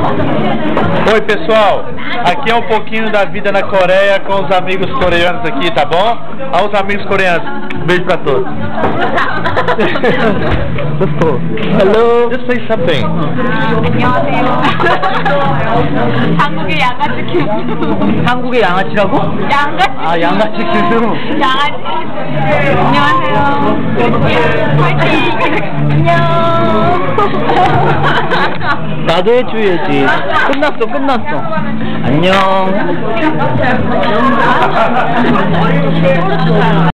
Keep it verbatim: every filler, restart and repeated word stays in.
Oi pessoal, aqui é um pouquinho da vida na Coreia com os amigos coreanos aqui, tá bom? Aos amigos coreanos, um beijo pra todos. Hello, just say something. 안녕하세요. 한국의 양아치 큐. 한국의 양아치라고? 양아치. 아, 양아치 큐. 양아치. 안녕하세요. 파이팅. 안녕. 나도 해줘야지. 끝났어, 끝났어. 안녕.